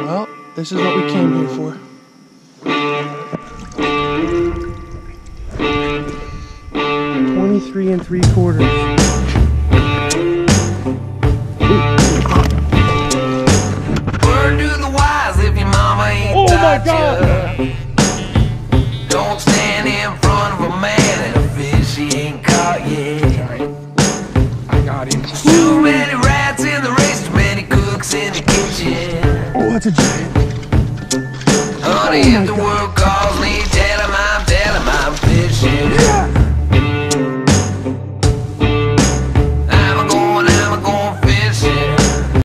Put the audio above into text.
Well, this is what we came here for. 23 3/4. Word to the wise, if your mama ain't Oh my taught God! ya. Don't stand in front of a man and a fish he ain't caught yet. I got him. Too many rats in the race, too many cooks in the kitchen. Oh, that's a giant. Honey, Oh my if the God. world